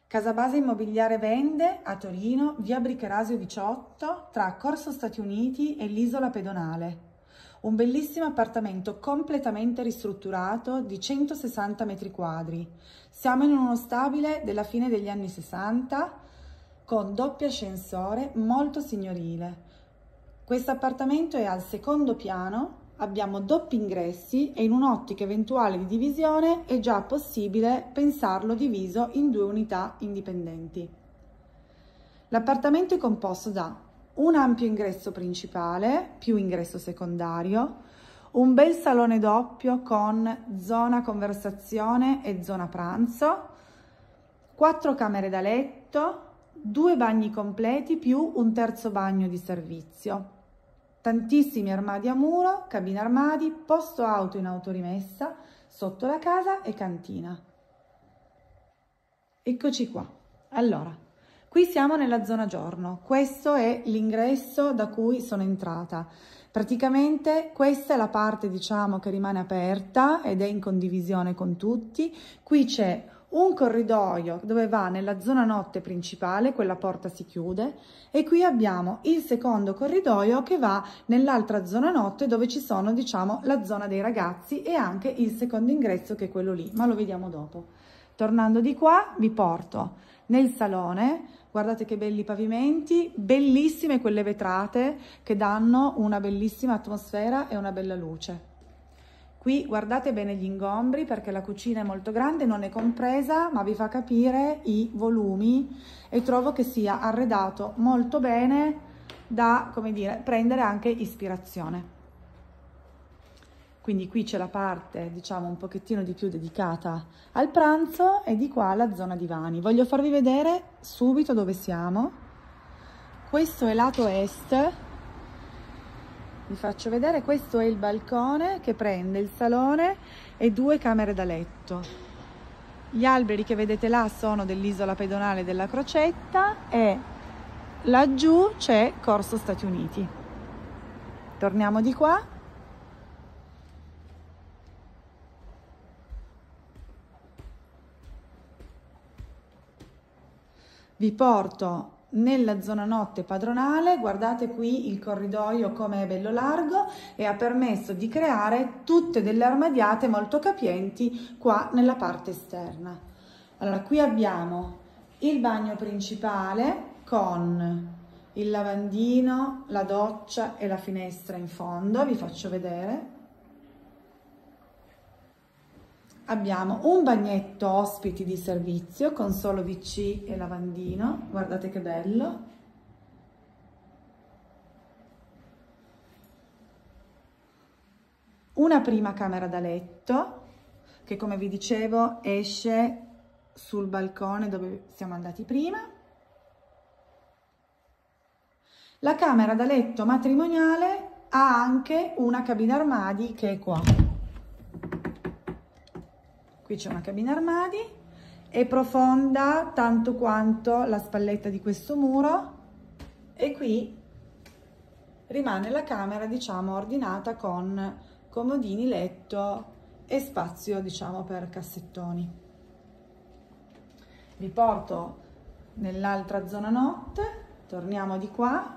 Casabase Immobiliare vende a Torino, via Bricherasio 18, tra Corso Stati Uniti e l'Isola Pedonale. Un bellissimo appartamento completamente ristrutturato di 160 metri quadri. Siamo in uno stabile della fine degli anni 60 con doppio ascensore molto signorile. Questo appartamento è al secondo piano. Abbiamo doppi ingressi e in un'ottica eventuale di divisione è già possibile pensarlo diviso in 2 unità indipendenti. L'appartamento è composto da un ampio ingresso principale più ingresso secondario, un bel salone doppio con zona conversazione e zona pranzo, 4 camere da letto, 2 bagni completi più un terzo bagno di servizio. Tantissimi armadi a muro, cabine armadi, posto auto in autorimessa, sotto la casa e cantina. Eccoci qua. Allora, qui siamo nella zona giorno. Questo è l'ingresso da cui sono entrata. Praticamente questa è la parte, diciamo, che rimane aperta ed è in condivisione con tutti. Qui c'è un corridoio dove va nella zona notte principale, quella porta si chiude, e qui abbiamo il secondo corridoio che va nell'altra zona notte dove ci sono, diciamo, la zona dei ragazzi e anche il secondo ingresso che è quello lì, ma lo vediamo dopo. Tornando di qua vi porto nel salone. Guardate che belli pavimenti, bellissime quelle vetrate che danno una bellissima atmosfera e una bella luce. Qui guardate bene gli ingombri perché la cucina è molto grande, non è compresa, ma vi fa capire i volumi e trovo che sia arredato molto bene da, come dire, prendere anche ispirazione. Quindi qui c'è la parte, diciamo, un pochettino di più dedicata al pranzo e di qua la zona divani. Voglio farvi vedere subito dove siamo. Questo è lato est. Vi faccio vedere, questo è il balcone che prende il salone e 2 camere da letto. Gli alberi che vedete là sono dell'isola pedonale della Crocetta e laggiù c'è Corso Stati Uniti. Torniamo di qua. Vi porto nella zona notte padronale. Guardate qui il corridoio come è bello largo e ha permesso di creare tutte delle armadiate molto capienti qua nella parte esterna. Allora, qui abbiamo il bagno principale con il lavandino, la doccia e la finestra in fondo. Vi faccio vedere. Abbiamo un bagnetto ospiti di servizio con solo WC e lavandino, guardate che bello. Una prima camera da letto che, come vi dicevo, esce sul balcone dove siamo andati prima. La camera da letto matrimoniale ha anche una cabina armadi che è qua. Qui c'è una cabina armadi, è profonda tanto quanto la spalletta di questo muro e qui rimane la camera, diciamo, ordinata con comodini, letto e spazio, diciamo, per cassettoni. Vi porto nell'altra zona notte, torniamo di qua.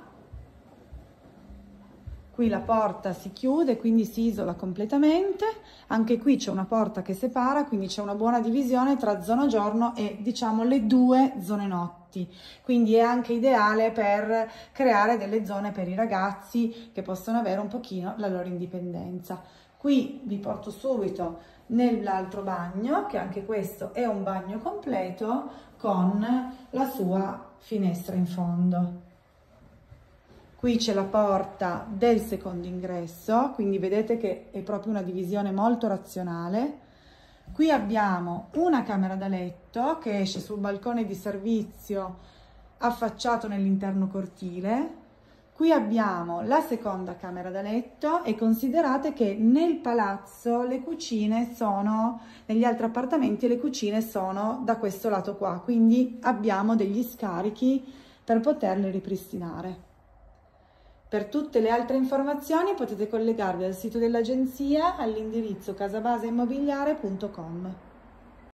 Qui la porta si chiude, quindi si isola completamente. Anche qui c'è una porta che separa, quindi c'è una buona divisione tra zona giorno e, diciamo, le 2 zone notti. Quindi è anche ideale per creare delle zone per i ragazzi che possono avere un pochino la loro indipendenza. Qui vi porto subito nell'altro bagno, che anche questo è un bagno completo con la sua finestra in fondo. Qui c'è la porta del secondo ingresso, quindi vedete che è proprio una divisione molto razionale. Qui abbiamo una camera da letto che esce sul balcone di servizio affacciato nell'interno cortile. Qui abbiamo la seconda camera da letto e considerate che nel palazzo le cucine sono, negli altri appartamenti le cucine sono da questo lato qua, quindi abbiamo degli scarichi per poterle ripristinare. Per tutte le altre informazioni potete collegarvi al sito dell'agenzia all'indirizzo casabaseimmobiliare.com.